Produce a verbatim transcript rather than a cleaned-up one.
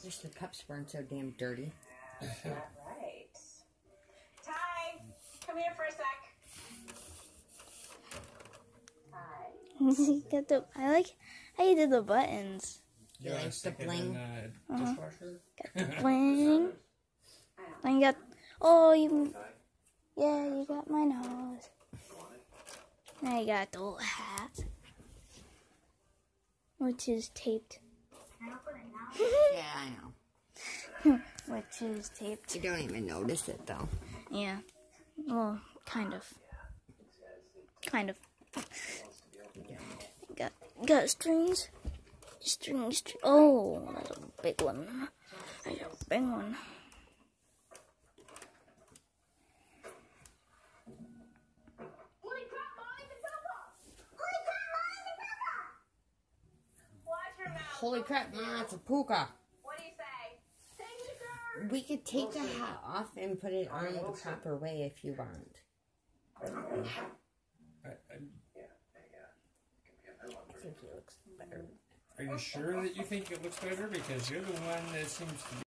Just the cups weren't so damn dirty. Right. Ty, come here for a sec. You got the, I like how you did the buttons. Yeah, like the bling. In, uh, dishwasher? Got the bling. And you got, oh, you, yeah, you got my nose. Now you got the little hat, which is taped. Yeah, I know. Which is taped. You don't even notice it, though. Yeah. Well, kind of. Kind of. Got got strings. Strings. String. Oh, that's a big one. That's a big one. Holy crap, Mom, it's a puka. What do you say? Thank you, sir. We could take the hat off and put it on the proper way if you want. I, I, I think it looks better. are you sure that you think it looks better? Because you're the one that seems to be